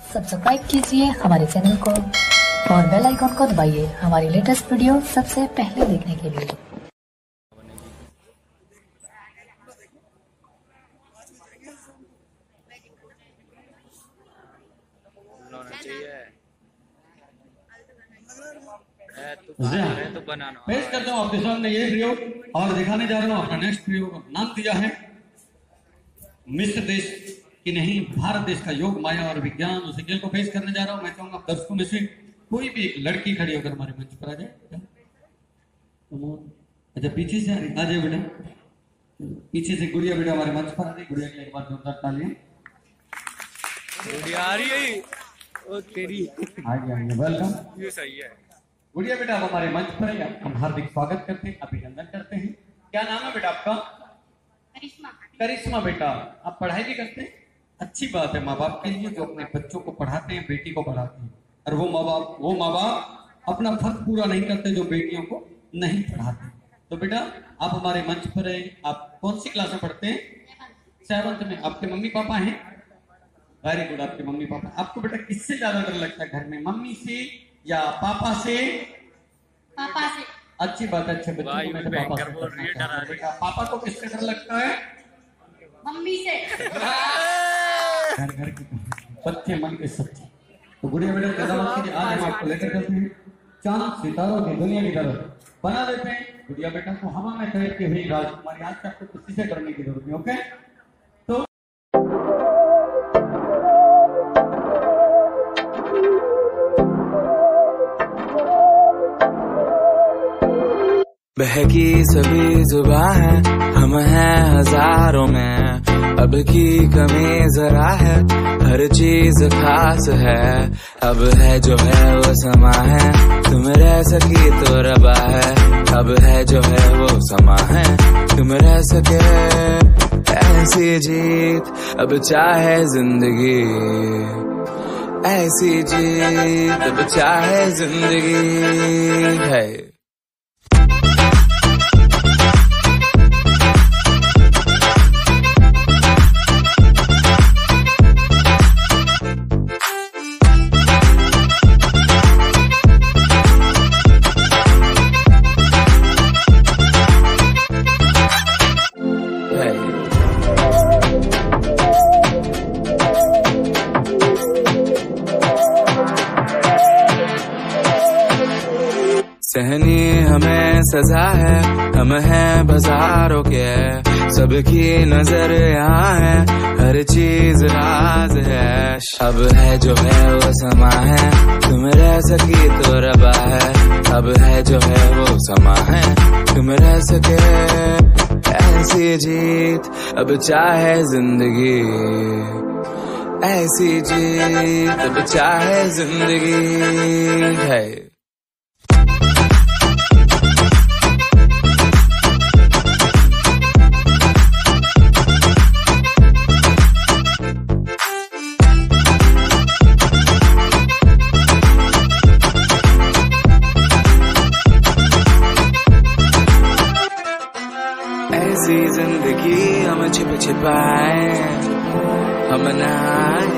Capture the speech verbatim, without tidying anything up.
Subscribe कीजिए हमारे channel को और बेल आइकॉन को दबाइए हमारी लेटेस्ट वीडियो सबसे पहले देखने के लिए। तो बनाना पेश करता हूँ आपके सामने ये प्रयोग और दिखाने जा रहा हूँ अपना नेक्स्ट प्रयोग। नाम दिया है मिस्र देश की नहीं भारत देश का योग माया और विज्ञान। उस खेल को पेश करने जा रहा हूँ। मैं चाहूंगा दर्शकों में से कोई भी एक लड़की खड़ी होकर हमारे मंच पर आ जाए। अच्छा पीछे से आ जाए बेटा, पीछे से गुड़िया बेटा हमारे मंच पर आ रही। गुड़िया के एक बार जोरदार तालियां। गुड़िया आ रही है ओ तेरी आगे आगे वेलकम। ये सही है गुड़िया बेटा आप हमारे मंच पर है, हम हार्दिक स्वागत करते हैं, अभिनंदन करते हैं। क्या नाम है बेटा आपका? करिश्मा। करिश्मा बेटा आप पढ़ाई भी करते हैं? अच्छी बात है माँ बाप के लिए जो अपने बच्चों को पढ़ाते हैं, बेटी को पढ़ाते हैं। और वो माँ बाप वो माँ बाप अपना फर्ज पूरा नहीं करते जो बेटियों को नहीं पढ़ाते। तो बेटा आप हमारे मंच पर है। आप कौन सी क्लास में पढ़ते हैं? सेवंथ में। आपके मम्मी पापा हैं? वेरी गुड, आपके मम्मी पापा। आपको बेटा किससे ज्यादा डर लगता है घर में, मम्मी से या पापा से? पापा से। अच्छी बात है, अच्छे बच्चों को मैं पापा से करना है। बेटा पापा को किससे डर लगता है? मम्मी से। घर घर के बच्चे मन के सच्चे। तो गुड़िया बेटा आज हम आपको लेकर चलते हैं चांद सितारों की दुनिया की तरफ बना देते हैं। गुड़िया बेटा को हवा में तैरती हुई राजकुमारी। आज से आपको किसी से डरने की जरूरत नहीं। ओके तो बहकी सभी जुबां है, हम हैं हजारों में, अब की कमी जरा है, हर चीज खास है, अब है जो है वो समा है, तुम रह सकी तो रबा है, अब है जो है वो समा है, तुम रह सके ऐसी जीत, अब चाहे जिंदगी ऐसी जीत, अब चाहे जिंदगी है। सहनी हमें सजा है, हम हैं बाजारों के, सबकी नजर यहाँ है, हर चीज राज है, अब है जो है वो समा है, तुम रह सकी तो रबा है, अब है जो है वो समा है, तुम रह सके ऐसी जीत, अब चाहे जिंदगी ऐसी जीत, अब चाहे जिंदगी है। ऐसी जिंदगी हम छिप छिपाए, हम नहाए